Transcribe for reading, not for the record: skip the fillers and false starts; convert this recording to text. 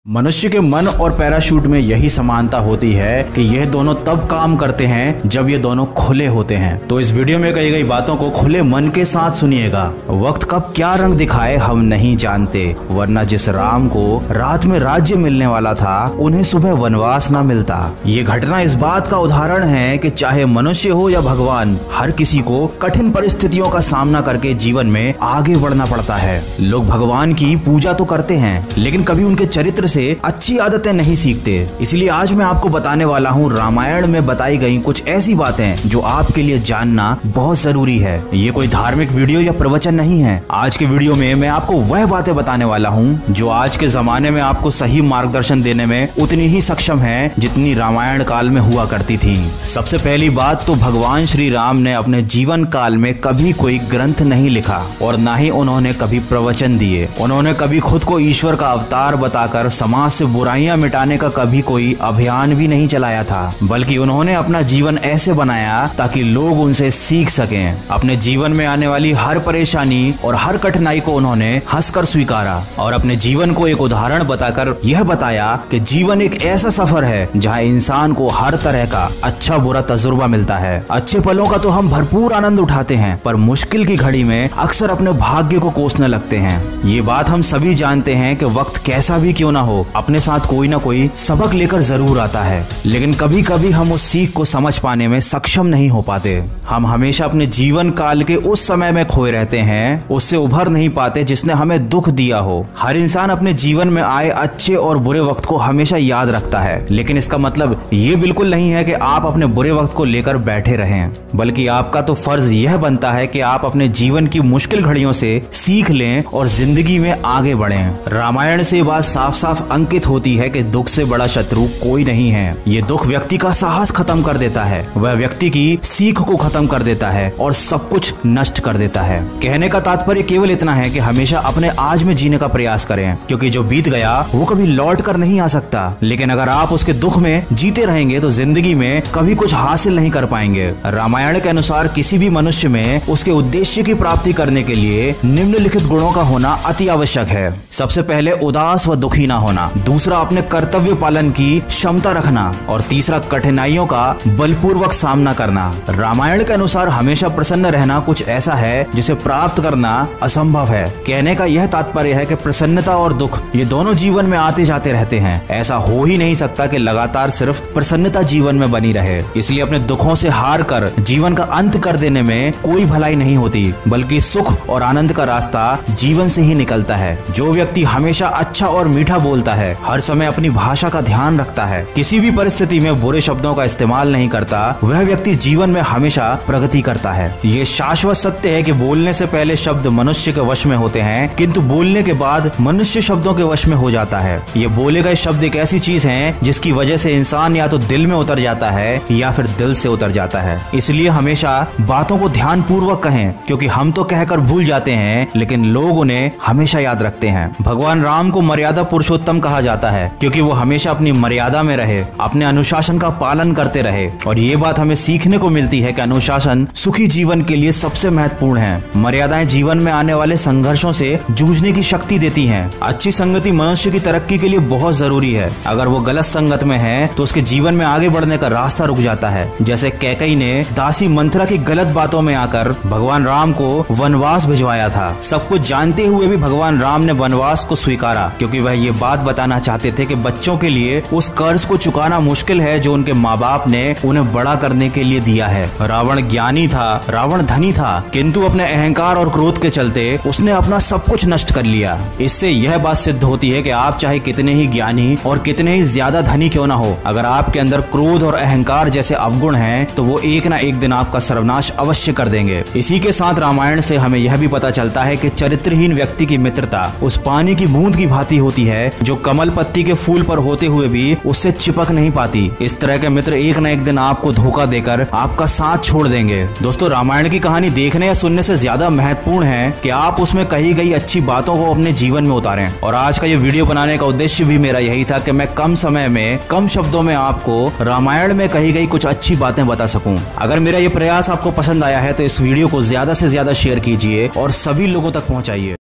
मनुष्य के मन और पैराशूट में यही समानता होती है कि यह दोनों तब काम करते हैं जब ये दोनों खुले होते हैं। तो इस वीडियो में कही गई बातों को खुले मन के साथ सुनिएगा। वक्त कब क्या रंग दिखाए हम नहीं जानते, वरना जिस राम को रात में राज्य मिलने वाला था उन्हें सुबह वनवास न मिलता। ये घटना इस बात का उदाहरण है कि चाहे मनुष्य हो या भगवान, हर किसी को कठिन परिस्थितियों का सामना करके जीवन में आगे बढ़ना पड़ता है। लोग भगवान की पूजा तो करते हैं लेकिन कभी उनके चरित्र से अच्छी आदतें नहीं सीखते। इसलिए आज मैं आपको बताने वाला हूँ रामायण में बताई गई कुछ ऐसी बातें जो आपके लिए जानना बहुत जरूरी है। ये कोई धार्मिक वीडियो या प्रवचन नहीं है। आज के वीडियो में मैं आपको वह बातें बताने वाला हूँ जो आज के जमाने में आपको सही मार्गदर्शन देने में उतनी ही सक्षम है जितनी रामायण काल में हुआ करती थी। सबसे पहली बात तो भगवान श्री राम ने अपने जीवन काल में कभी कोई ग्रंथ नहीं लिखा और न ही उन्होंने कभी प्रवचन दिए। उन्होंने कभी खुद को ईश्वर का अवतार बताकर समाज से बुराइयां मिटाने का कभी कोई अभियान भी नहीं चलाया था, बल्कि उन्होंने अपना जीवन ऐसे बनाया ताकि लोग उनसे सीख सकें। अपने जीवन में आने वाली हर परेशानी और हर कठिनाई को उन्होंने हंसकर स्वीकारा और अपने जीवन को एक उदाहरण बताकर यह बताया कि जीवन एक ऐसा सफर है जहां इंसान को हर तरह का अच्छा बुरा तजुर्बा मिलता है। अच्छे पलों का तो हम भरपूर आनंद उठाते हैं, पर मुश्किल की घड़ी में अक्सर अपने भाग्य को कोसने लगते हैं। ये बात हम सभी जानते हैं कि वक्त कैसा भी क्यों ना हो, अपने साथ कोई ना कोई सबक लेकर जरूर आता है, लेकिन कभी कभी हम उस सीख को समझ पाने में सक्षम नहीं हो पाते। हम हमेशा अपने जीवन काल के उस समय में खोए रहते हैं, उससे उभर नहीं पाते जिसने हमें दुख दिया हो। हर इंसान अपने जीवन में आए अच्छे और बुरे वक्त को हमेशा याद रखता है, लेकिन इसका मतलब ये बिल्कुल नहीं है कि आप अपने बुरे वक्त को लेकर बैठे रहें, बल्कि आपका तो फर्ज यह बनता है कि आप अपने जीवन की मुश्किल घड़ियों से सीख लें और जिंदगी में आगे बढ़ें। रामायण से बात साफ साफ अंकित होती है कि दुख से बड़ा शत्रु कोई नहीं है। ये दुख व्यक्ति का साहस खत्म कर देता है, वह व्यक्ति की सीख को खत्म कर देता है और सब कुछ नष्ट कर देता है। कहने का तात्पर्य केवल इतना है कि हमेशा अपने आज में जीने का प्रयास करें, क्योंकि जो बीत गया वो कभी लौट कर नहीं आ सकता। लेकिन अगर आप उसके दुख में जीते रहेंगे तो जिंदगी में कभी कुछ हासिल नहीं कर पाएंगे। रामायण के अनुसार किसी भी मनुष्य में उसके उद्देश्य की प्राप्ति करने के लिए निम्नलिखित गुणों का होना अति आवश्यक है। सबसे पहले उदास व दुखी ना होना, दूसरा अपने कर्तव्य पालन की क्षमता रखना और तीसरा कठिनाइयों का बलपूर्वक सामना करना। रामायण के अनुसार हमेशा प्रसन्न रहना कुछ ऐसा है जिसे प्राप्त करना असंभव है। कहने का यह तात्पर्य है कि प्रसन्नता और दुख ये दोनों जीवन में आते जाते रहते हैं। ऐसा हो ही नहीं सकता कि लगातार सिर्फ प्रसन्नता जीवन में बनी रहे। इसलिए अपने दुखों से हार कर जीवन का अंत कर देने में कोई भलाई नहीं होती, बल्कि सुख और आनंद का रास्ता जीवन से ही निकलता है। जो व्यक्ति हमेशा अच्छा और मीठा बोलता है, हर समय अपनी भाषा का ध्यान रखता है, किसी भी परिस्थिति में बुरे शब्दों का इस्तेमाल नहीं करता, वह व्यक्ति जीवन में हमेशा प्रगति करता है। ये शाश्वत सत्य है कि बोलने से पहले शब्द मनुष्य के वश में होते हैं, किंतु बोलने के बाद मनुष्य शब्दों के वश में हो जाता है। ये बोले गए शब्द एक ऐसी चीज है जिसकी वजह से इंसान या तो दिल में उतर जाता है या फिर दिल से उतर जाता है। इसलिए हमेशा बातों को ध्यान पूर्वक कहें, क्योंकि हम तो कहकर भूल जाते हैं लेकिन लोग उन्हें हमेशा याद रखते हैं। भगवान राम को मर्यादा पुरुषोत्तम कहा जाता है क्योंकि वो हमेशा अपनी मर्यादा में रहे, अपने अनुशासन का पालन करते रहे। और ये बात हमें सीखने को मिलती है कि अनुशासन सुखी जीवन के लिए सबसे महत्वपूर्ण है। मर्यादाएं जीवन में आने वाले संघर्षों से जूझने की शक्ति देती हैं। अच्छी संगति मनुष्य की तरक्की के लिए बहुत जरूरी है। अगर वो गलत संगत में है तो उसके जीवन में आगे बढ़ने का रास्ता रुक जाता है। जैसे कैकेयी ने दासी मंथरा की गलत बातों में आकर भगवान राम को वनवास भिजवाया था। सब कुछ जानते हुए भी भगवान राम ने वनवास को स्वीकारा, क्योंकि वह ये बात बताना चाहते थे कि बच्चों के लिए उस कर्ज को चुकाना मुश्किल है जो उनके माँ बाप ने उन्हें बड़ा करने के लिए दिया है। रावण ज्ञानी था, रावण धनी था, किंतु अपने अहंकार और क्रोध के चलते उसने अपना सब कुछ नष्ट कर लिया। इससे यह बात सिद्ध होती है कि आप चाहे कितने ही ज्ञानी और कितने ही ज्यादा धनी क्यों ना हो, अगर आपके अंदर क्रोध और अहंकार जैसे अवगुण हैं तो वो एक ना एक दिन आपका सर्वनाश अवश्य कर देंगे। इसी के साथ रामायण से हमें यह भी पता चलता है कि चरित्रहीन व्यक्ति की मित्रता उस पानी की बूंद की भांति होती है जो कमल पत्ती के फूल पर होते हुए भी उससे चिपक नहीं पाती। इस तरह के मित्र एक न एक दिन आपको धोखा देकर आपका साथ छोड़ देंगे। दोस्तों, रामायण की कहानी देखने या सुनने से ज्यादा महत्वपूर्ण है कि आप उसमें कही गई अच्छी बातों को अपने जीवन में उतारें। और आज का ये वीडियो बनाने का उद्देश्य भी मेरा यही था कि मैं कम समय में कम शब्दों में आपको रामायण में कही गई कुछ अच्छी बातें बता सकूं। अगर मेरा ये प्रयास आपको पसंद आया है तो इस वीडियो को ज्यादा से ज्यादा शेयर कीजिए और सभी लोगों तक पहुंचाइए।